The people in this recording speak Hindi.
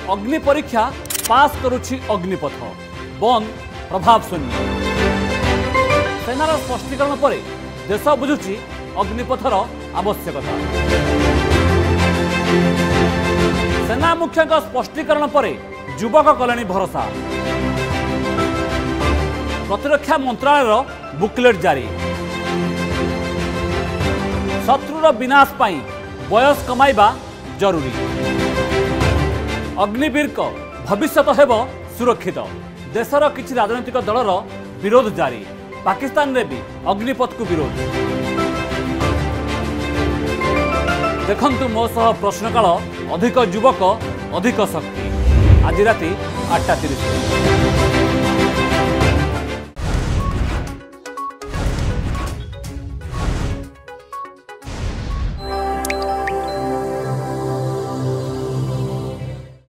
अग्नि परीक्षा पास करुछि अग्निपथ बंद प्रभाव शून्य। सेनार स्पष्टीकरण पर देश बुझुछि अग्निपथर आवश्यकता। सेना मुख्य स्पष्टीकरण पर युवक कले भरोसा। प्रतिरक्षा मंत्रालय बुकलेट जारी। शत्रुर विनाश पाई बयस कमाइबा जरूरी। अग्निवीर भविष्यत हेब सुरक्षित। देशर किछि राजनीतिक दलर विरोध जारी। पाकिस्तान रे भी अग्निपथ को विरोध। देखंतु मो सह प्रश्नकाल। अधिक युवक अधिक शक्ति। आज राति 8:30।